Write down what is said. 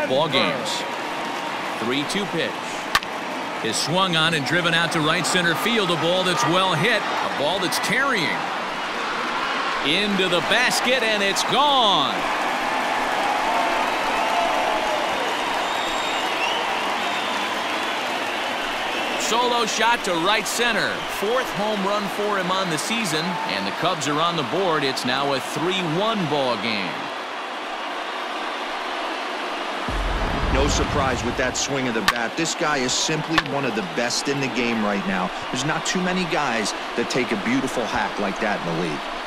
ball games. 3-2 pitch is swung on and driven out to right center field. A ball that's well hit, a ball that's carrying into the basket, and it's gone. Solo shot to right center. 4th home run for him on the season, and the Cubs are on the board. It's now a 3-1 ball game. No surprise with that swing of the bat. This guy is simply one of the best in the game right now. There's not too many guys that take a beautiful hack like that in the league.